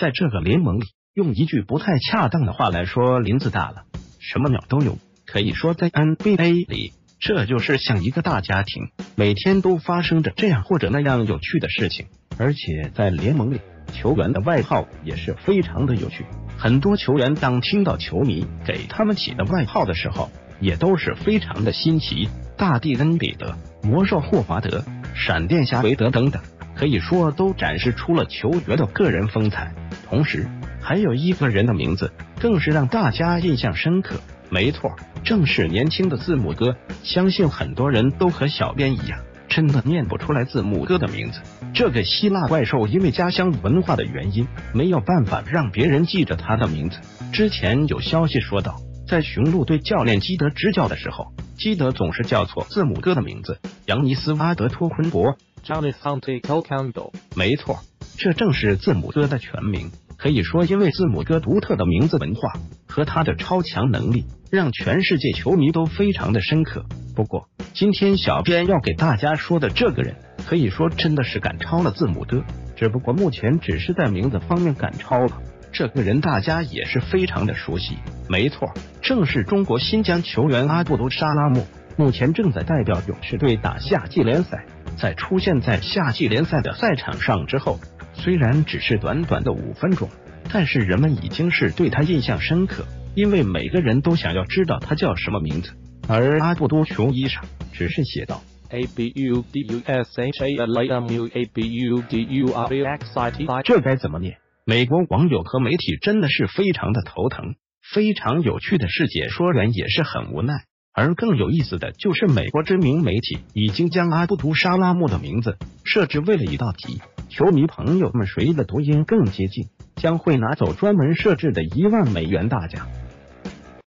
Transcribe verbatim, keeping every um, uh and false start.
在这个联盟里，用一句不太恰当的话来说，林子大了，什么鸟都有。可以说在 N B A 里，这就是像一个大家庭，每天都发生着这样或者那样有趣的事情。而且在联盟里，球员的外号也是非常的有趣。很多球员当听到球迷给他们起的外号的时候，也都是非常的新奇。大帝恩比德、魔兽霍华德、闪电侠韦德等等，可以说都展示出了球员的个人风采。同时，还有一个人的名字更是让大家印象深刻。没错，正是年轻的字母哥。相信很多人都和小编一样，真的念不出来字母哥的名字。这个希腊怪兽因为家乡文化的原因，没有办法让别人记着他的名字。之前有消息说到，在雄鹿队教练基德执教的时候，基德总是叫错字母哥的名字，扬尼斯阿德托昆博 Giannis Antetokounmpo。 没错，这正是字母哥的全名。可以说，因为字母哥独特的名字文化和他的超强能力，让全世界球迷都非常的深刻。不过，今天小编要给大家说的这个人，可以说真的是赶超了字母哥，只不过目前只是在名字方面赶超了。这个人大家也是非常的熟悉，没错，正是中国新疆球员阿布都沙拉木，目前正在代表勇士队打夏季联赛。在出现在夏季联赛的赛场上之后，虽然只是短短的五分钟，但是人们已经是对他印象深刻，因为每个人都想要知道他叫什么名字。而阿布都球衣上只是写道 A B U D U S H A L A M U A B U D U R E X I T I， 这该怎么念？美国网友和媒体真的是非常的头疼。非常有趣的是，解说员也是很无奈。而更有意思的就是，美国知名媒体已经将阿布都沙拉木的名字设置为了一道题，球迷朋友们谁的读音更接近，将会拿走专门设置的一万美元大奖。